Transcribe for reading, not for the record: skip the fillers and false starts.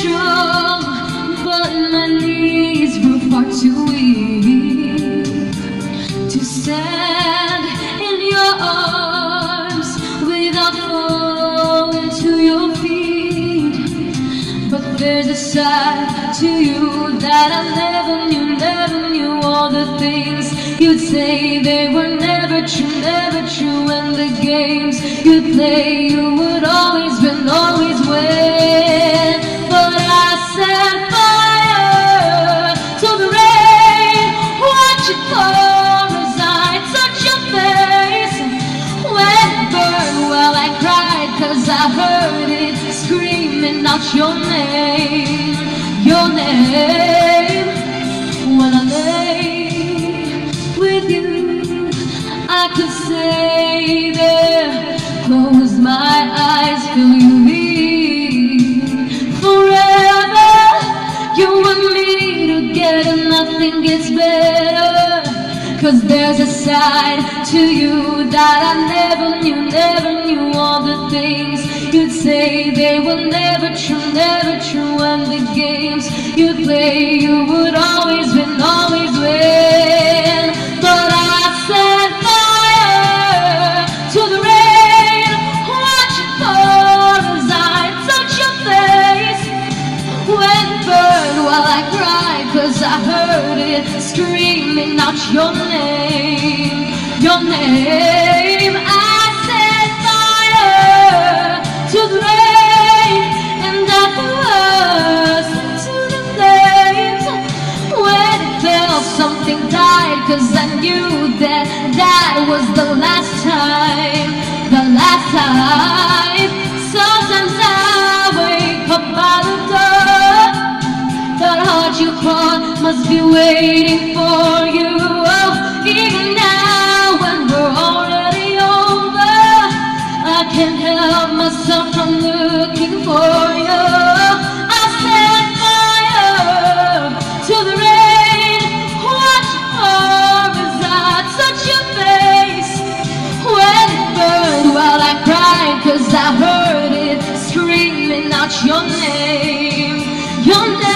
strong, but my knees were far too weak to stand in your arms without falling to your feet. But there's a side to you that I never knew, never knew. All the things you'd say, they were never true, never true. And the games you'd play, you would always win, always win. But I set fire to the rain, watch it pour as I touch your face. When it burned, well, I cried, 'cause I heard it screaming out your name, your name. When I lay with you, I could stay there, close my eyes, feel you leave. Forever, you and me together, nothing gets better. 'Cause there's a side to you that I never knew, never knew. All the things you'd say, they were never true, never true. And the games you'd play, you would always win, always win. But I set fire to the rain, watch it pour as I touch your face. When it burned, well, I cried, 'cause I heard it screaming out your name, your name. I set fire to the rain, and I burst into the flames. When it fell, something died, 'cause I knew that that was the last time, the last time. Sometimes I wake up by the door, that heart you caught must be waiting for you. Oh, even now when we're already over, I can't help myself from looking for you. I set fire to the rain, watch it pour as I touch your face. When it burned, well, I cried, 'cause I heard it screaming out your name, your name.